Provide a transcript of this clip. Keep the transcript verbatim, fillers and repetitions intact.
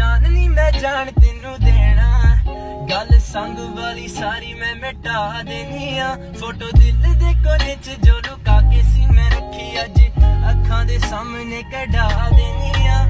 जान नी मैं जान तेनू देना, गल संग वाली सारी मैं मिटा देनी आ। फोटो दिल दे कोने च जो लुका के सी मैं रखी अज अखां दे सामने कढा देनी आ।